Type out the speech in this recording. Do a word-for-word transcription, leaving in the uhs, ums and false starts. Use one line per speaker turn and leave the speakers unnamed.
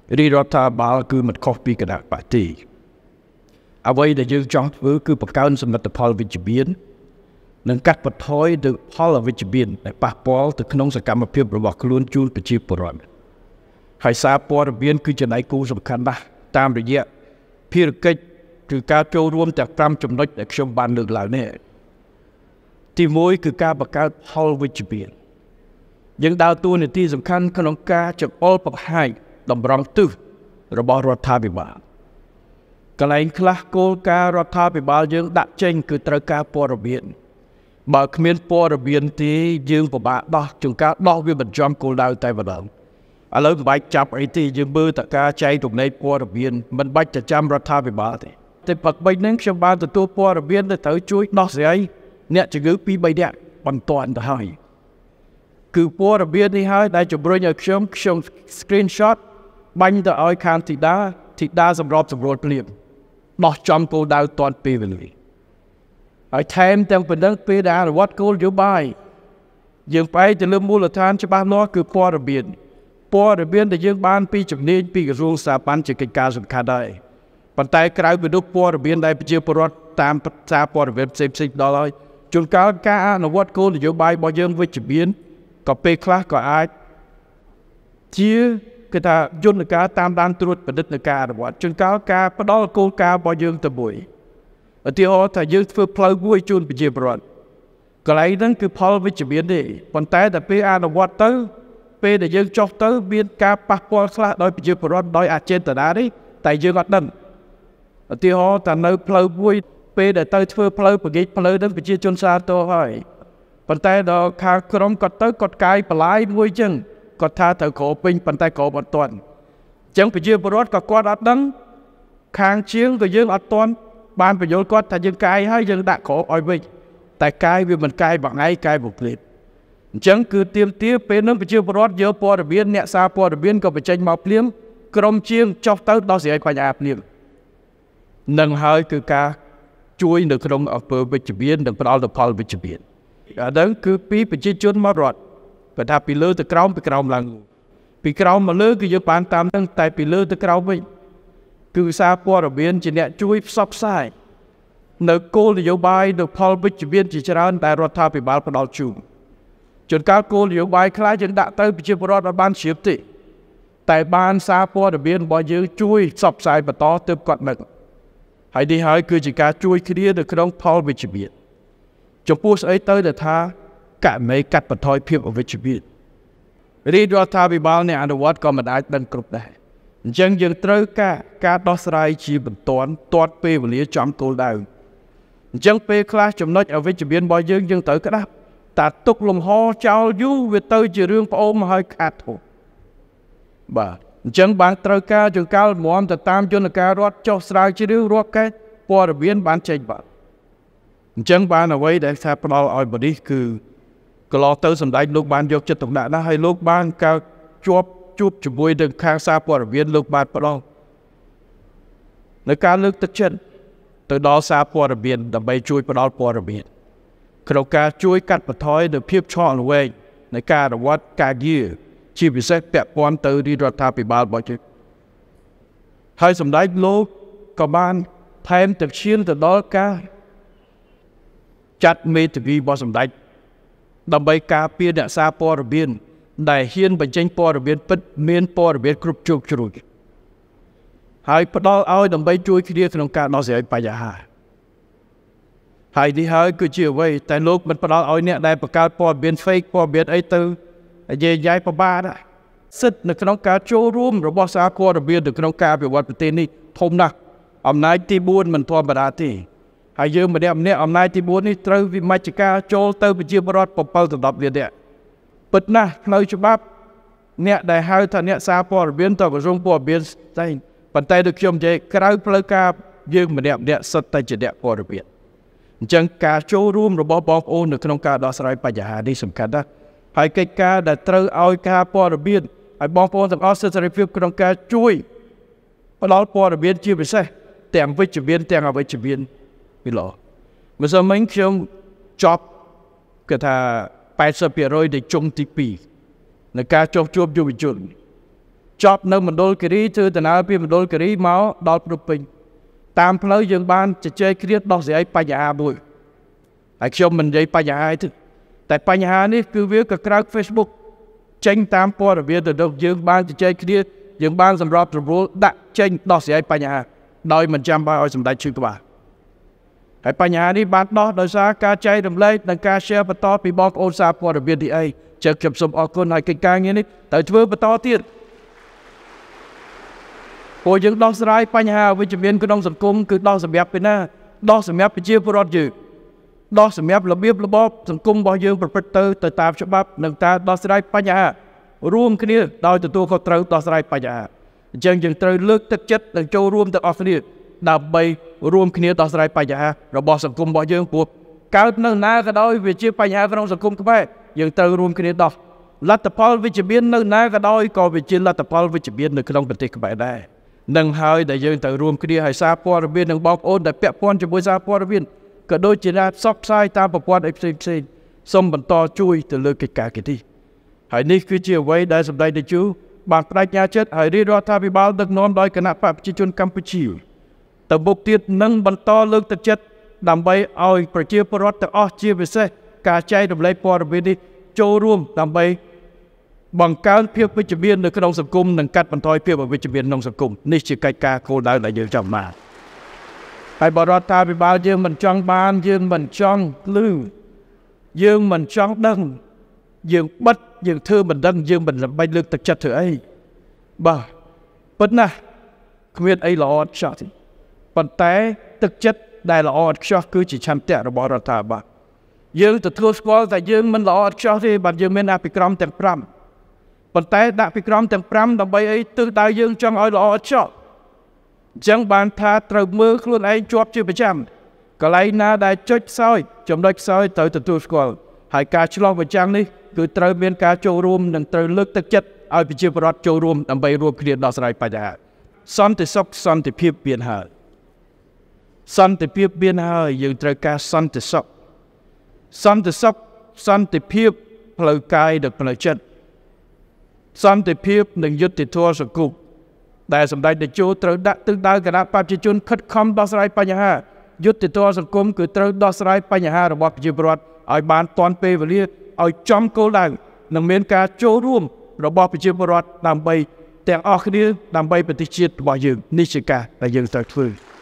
រីរដ្ឋាភិបាលគឺមិនខុសពីគណៈបកទេអ្វីដែលយើងចង់ធ្វើគឺបង្កើនសមិទ្ធផលវិជ្ជមាននិងកាត់បន្ថយទៅផលអវិជ្ជមានដែលប៉ះពាល់ទៅក្នុងសកម្មភាពរបស់ខ្លួនជូនប្រជាពលរដ្ឋហើយសារព័ត៌មានគឺចំណែកគូសំខាន់ណាស់តាមរយៈភារកិច្ចគឺការចូលរួមទាំងប្រាំចំណុចដែលខ្ញុំបានលើកឡើងនេះទីមួយគឺការបង្កើតផលវិជ្ជមានយើងដើរតួនាទីសំខាន់ក្នុងការចង្អុលបង្ហាញតម្រង់ទិសរបស់រដ្ឋាភិបាលកន្លែងខ្លះគោលការណ៍រដ្ឋាភិបាលយើងដាក់ចេញគឺត្រូវការព័ត៌មានបើគ្មានព័ត៌មានទេយើងពិបាកដោះជួនកាលដោះវាមិនចំគោលដៅតែម្ដងឥឡូវមិនបាច់ចាប់អីទេយើងមើលតការចែករំលែកព័ត៌មានមិនបាច់ទៅចាំរដ្ឋាភិបាលទេតែផឹកបីហ្នឹងខ្ញុំបានទទួលព័ត៌មានទៅត្រូវជួយដោះស្រាយអ្នកជំងឺពីរបីនាក់បន្ទាន់ទៅហើយគឺព័ត៌មាននេះហើយដែលជំរុញឲ្យខ្ញុំខ្ញុំ screenshot បាញ់ទៅឲ្យខាងធីតាធីតាសម្របសម្រួលភ្លាមដោះចំគោលដៅតាន់ពេលវេលាហើយថែមទាំងប៉ុណ្ណឹងពេលដែលអនុវត្តគោលនយោបាយយើងផ្អែកទៅលើមូលដ្ឋានច្បាស់លាស់គឺព័ត៌មានព័ត៌មានដែលយើងបានពីជំនាញពីក្រសួងស្ថាប័នជាកិច្ចការសំខាន់ដែរប៉ុន្តែក្រៅពីនោះព័ត៌មានដែលប្រជាពលរដ្ឋតាមសារព័ត៌មានផ្សេងផ្សេងដល់ហើយជួនកាលការអនុវត្តគោលនយោបាយរបស់យើងវិជ្ជមានក៏ពេលខ្លះក៏អាចជាគេថាយន្តការតាមដានត្រួតពិនិត្យនៃការអនុវត្តជួនកាលការផ្ដល់គោលការណ៍របស់យើងទៅមួយឧទាហរណ៍ថាយើងធ្វើផ្លូវមួយជូនប្រជាពលរដ្ឋកន្លែងហ្នឹងគឺផលវិជ្ជមានទេប៉ុន្តែតែពេលអនុវត្តទៅពេលដែលយើងចុះទៅមានការប៉ះពាល់ខ្លះដោយប្រជាពលរដ្ឋដោយអចេតនានេះតែយើងអត់ដឹងឧទាហរណ៍ថានៅផ្លូវមួយពេលដែលទៅធ្វើផ្លូវបង្ហាញផ្លូវហ្នឹងប្រជាជនសាទរហើយប៉ុន្តែដល់ខាងក្រុមគាត់ទៅគាត់កាយបន្លាយមួយចឹងគាត់ថាត្រូវក្រពេញប៉ុន្តែក្រអត់ទាន់អញ្ចឹងប្រជាពលរដ្ឋក៏គាត់អត់ដឹងខាងជាងក៏យើងអត់ទាន់បានបញ្យល់គាត់ថាយើងកាយហើយយើងដាក់ក្រឲ្យវិញតែកាយវាមិនកាយមួយថ្ងៃកាយមួយព្រឹកអញ្ចឹងគឺទៀមទាពេលហ្នឹងប្រជាពលរដ្ឋយកព័ត៌មានអ្នកសារព័ត៌មានក៏បញ្ចេញមកភ្លាមក្រុមជាងចុះទៅដោះស្រាយបញ្ហាភ្លាមនឹងហើយគឺការជួយនៅក្នុងអង្គើវិជ្ជមាននិងផ្ដល់ទៅផលវិជ្ជមានអាហ្នឹងគឺពីប្រជាជនមករដ្ឋបើថាពីលើទៅក្រោមពីក្រោមឡើងពីក្រោមមកលើគឺយើងបានតាមហ្នឹងតែពីលើទៅក្រោមវិញគឺសារព័ត៌មានជាអ្នកជួយផ្សព្វផ្សាយនៅគោលនយោបាយនៅផលវិជ្ជមានជាច្រើនដែលរដ្ឋាភិបាលផ្ដល់ជូនជួនកាលគោលនយោបាយខ្លះយើងដាក់ទៅប្រជាពលរដ្ឋបានជ្រាបទេតែបានសារព័ត៌មានរបស់យើងជួយផ្សព្វផ្សាយបន្តទៅគាត់នឹងហើយនេះហើយគឺជាការជួយគ្នានៅក្នុងផលវិជ្ជមានចំពោះស្អីទៅដែលថាករណីកាត់បន្ថយភាពអវិជ្ជមានរាជរដ្ឋាភិបាលអ្នកអនុវត្តក៏មិនអាចដឹងគ្រប់ដែរអញ្ចឹងយើងត្រូវការការដោះស្រាយជាបន្ទាន់ទាត់ពេលវេលាចំគោលដៅអញ្ចឹងពេលខ្លះចំណុចអវិជ្ជមានរបស់យើងយើងត្រូវក្តាប់តែទុកលំហចោលយូរវាទៅជារឿងប្អូនមកឲ្យខាត់ធំបាទអញ្ចឹងបានត្រូវការចង្កាល់មមទៅតាមយន្តការរដ្ឋចុះស្រាវជ្រាវរាប់កែព័ត៌មានបានចេញបាទអញ្ចឹងបានអ្វីដែលថាផ្ដល់ឲ្យបរិសគឺកន្លងទៅសម្ដេចលោកបានយកចិត្តទុកដាក់ណាស់ហើយលោកបានកើតជាប់ជួបជាមួយនឹងខាងសារព័ត៌មានលោកបានផ្ដល់នៅការលើកទឹកចិត្តទៅដល់សារព័ត៌មានដើម្បីជួយផ្ដល់ព័ត៌មានក្នុងការជួយកាត់បន្ថយនូវភាពឆក់ល្វែងនៃការអនុវត្តការងារជាពិសេសពាក់ព័ន្ធទៅរាជរដ្ឋាភិបាលរបស់យើងហើយសម្ដេចលោកក៏បានថែមទាំងឈានទៅដល់ការចាត់មេធាវីរបស់សម្ដេចដើម្បីការពារអ្នកសារព័ត៌មានដែលហ៊ានបញ្ចេញព័ត៌មានពិតមានព័ត៌មានគ្រប់ជ្រុងជ្រោយហើយផ្ដល់ឲ្យដើម្បីជួយគ្នាក្នុងការដោះស្រាយបញ្ហាហើយនេះហើយគឺជាអ្វីតែលោកមិនផ្ដល់ឲ្យអ្នកដែលបង្កើតព័ត៌មាន fake ព័ត៌មានអីទៅនិយាយយាយប្របាដែរសិទ្ធិនៅក្នុងការចូលរួមរបស់សារព័ត៌មាននៅក្នុងការអភិវឌ្ឍប្រទេសនេះធំណាស់អំណាចទីបួនមិនធម្មតាទេហើយយើងម្នាក់ម្នាក់អំណាចទីបួននេះត្រូវវិមជ្ឈការចូលទៅប្រជាពលរដ្ឋbảyទៅដប់លាននាក់ពិតណាស់ផ្លូវច្បាប់អ្នកដែលហៅថាអ្នកសារព័ត៌មានទៅក្រសួងព័ត៌មានផ្សេងប៉ុន្តែដូចខ្ញុំនិយាយក្រៅផ្លូវការយើងម្នាក់ម្នាក់សិតតែជាអ្នកព័ត៌មានអញ្ចឹងការចូលរួមរបស់បងប្អូននៅក្នុងការដោះស្រាយបញ្ហានេះសំខាន់ណាស់ហើយកិច្ចការដែលត្រូវឲ្យការព័ត៌មានឲ្យបងប្អូនទាំងអស់សិទ្ធិសេរីភាពក្នុងការជួយផ្ដល់ព័ត៌មានជាពិសេសទាំងវិជ្ជមានទាំងអវិជ្ជមានពីឡោម្សិលមិញខ្ញុំចប់គេថាแปดสิบเปอร์เซ็นต์ នៃជុំទីពីរនៃការចុះជួបយុវជនចប់នៅមណ្ឌលគិរីធ្វើដំណើរពីមណ្ឌលគិរីមកដល់ភ្នំពេញតាមផ្លូវយើងបានជជែកគ្នាដោះស្រាយបញ្ហាមួយហើយខ្ញុំមិននិយាយបញ្ហាទេតែបញ្ហានេះគឺវាក៏ក្រៅ Facebook ចេញតាមព័ត៌មានទៅយើងបានជជែកគ្នាយើងបានសម្របសម្រួលដាក់ចេញដោះស្រាយបញ្ហាដោយមិនចាំបាច់ឲ្យសម្ដេចឈឺក្បាលហើយបញ្ហានេះបានដោះដោយសារការចែករំលែកនិងការ share បន្តពីបងប្អូនសារព័ត៌មាននេះអីចឹងខ្ញុំសូមអរគុណហើយកិច្ចការងារនេះត្រូវធ្វើបន្តទៀតពួកយើងដោះស្រាយបញ្ហាវិជ្ជមានក្នុងសង្គមគឺដោះសម្រាប់ពីណាដោះសម្រាប់ប្រជាពលរដ្ឋយើងដោះសម្រាប់របៀបរបបសង្គមរបស់យើងប្រព្រឹត្តទៅទៅតាមច្បាប់និងការដោះស្រាយបញ្ហារួមគ្នាដោយទទួលខុសត្រូវដោះស្រាយបញ្ហាអញ្ចឹងយើងត្រូវលើកទឹកចិត្តនិងចូលរួមទាំងអស់គ្នាដើម្បីរួមគ្នាដោះស្រាយបញ្ហារបស់សង្គមរបស់យើងព្រោះកើតនៅណាក៏ដោយវាជាបញ្ហាក្នុងសង្គមខ្មែរយើងត្រូវរួមគ្នាដោះលទ្ធផលវិជ្ជមាននៅណាក៏ដោយក៏វាជាលទ្ធផលវិជ្ជមាននៅក្នុងប្រទេសខ្មែរដែរនឹងហើយដែលយើងត្រូវរួមគ្នាឲ្យសារព័ត៌មាននិងបងប្អូនដែលពាក់ព័ន្ធជាមួយសារព័ត៌មានក៏ដូចជាការផ្សព្វផ្សាយតាមប្រព័ន្ធអីផ្សេងផ្សេងសូមបន្តជួយទៅលើកិច្ចការនេះហើយនេះគឺជាអ្វីដែលសម្ដេចតេជោបានបដិញ្ញាចិត្តឲ្យរាជរដ្ឋាភិបាលដឹកនាំដោយគណៈបកប្រជាជនកម្ពុជាទៅមុខទៀតនឹងបន្តលើកទឹកចិត្តដើម្បីឲ្យប្រជាពលរដ្ឋទាំងអស់ជាពិសេសការចែករំលែកព័ត៌មាននេះចូលរួមដើម្បីបង្កើនភាពវិជ្ជមាននៅក្នុងសង្គមនិងកាត់បន្ថយភាពអវិជ្ជមានក្នុងសង្គមនេះជាកិច្ចការគោលដៅដែលយើងចាំបានហើយបរដ្ឋាភិបាលយើងមិនចង់បានយើងមិនចង់ឮយើងមិនចង់ដឹងយើងបិទយើងធ្វើមិនដឹងយើងមិនបាច់លើកទឹកចិត្តធ្វើអីបាទប៉ុន្តែគ្មានអីល្អឥតខ្ចោះទេប៉ុន្តែទឹកចិត្តដែលល្អឥតខ្ចោះគឺជាឆន្ទៈរបស់រដ្ឋាភិបាលយើងទទួលស្គាល់តែយើងមិនល្អឥតខ្ចោះទេបាទយើងមានអភិក្រមទាំងប្រាំប៉ុន្តែដាក់អភិក្រមទាំងប្រាំដើម្បីអីទិសដៅយើងចង់ឲ្យល្អឥតខ្ចោះអញ្ចឹងបានថាត្រូវមើលខ្លួនឯងជាប់ជាប្រចាំកន្លែងណាដែលចុចខ្សោយចំណុចខ្សោយត្រូវទទួលស្គាល់ហើយការឆ្លោះប្រចាំនេះគឺត្រូវមានការចូលរួមនិងត្រូវលើកទឹកចិត្តឲ្យប្រជាពលរដ្ឋចូលរួមដើម្បីរួមគ្នាដោះស្រាយបញ្ហាសន្តិសុខសន្តិភាពមានហើយសន្តិភាពមានហើយយើងត្រូវការសន្តិសុខសន្តិសុខសន្តិភាពផ្លូវកាយនិងផ្លូវចិត្តសន្តិភាពនិងយុត្តិធម៌សង្គមដែលសម្ដេចតេជោត្រូវដាក់ទិសដៅគណៈបព្វជិជនខិតខំដោះស្រាយបញ្ហាយុត្តិធម៌សង្គមគឺត្រូវដោះស្រាយបញ្ហារបស់ប្រជាពលរដ្ឋឲ្យបានទាន់ពេលវេលាឲ្យចំគោលដៅនិងមានការចូលរួមរបស់ប្រជាពលរដ្ឋដើម្បីទាំងអស់គ្នាដើម្បីប្រទេសជាតិរបស់យើងនេះជាការដែលយើងត្រូវធ្វើ